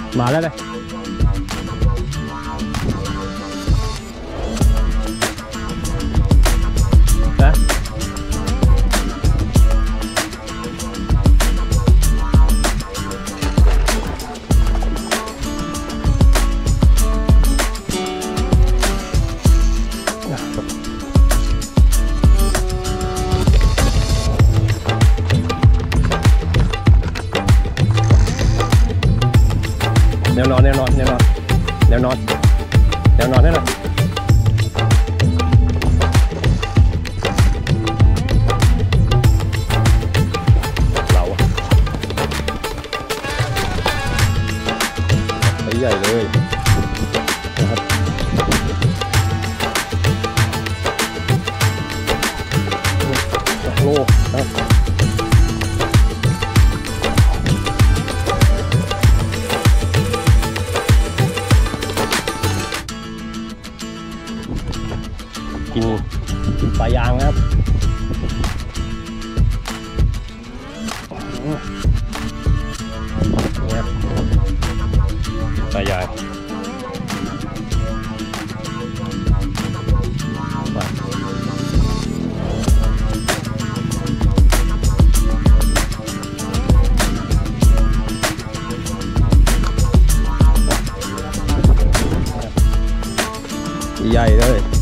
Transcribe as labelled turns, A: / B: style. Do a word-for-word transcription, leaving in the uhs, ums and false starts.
A: มาแล้วเลยนะแนวนอนแนวนอนแนวนอนแนวนอนแนวนอนให้หน่อยเราใหญ่เลยนะครับโลนะกินกินปลายางนะครับนี่ครับปลายางใหญ่เลย